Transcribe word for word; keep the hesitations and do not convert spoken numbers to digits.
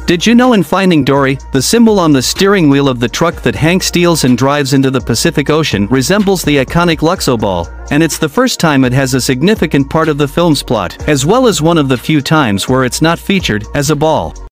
Did you know in Finding Dory, the symbol on the steering wheel of the truck that Hank steals and drives into the Pacific Ocean resembles the iconic Luxo ball, and it's the first time it has a significant part of the film's plot, as well as one of the few times where it's not featured as a ball.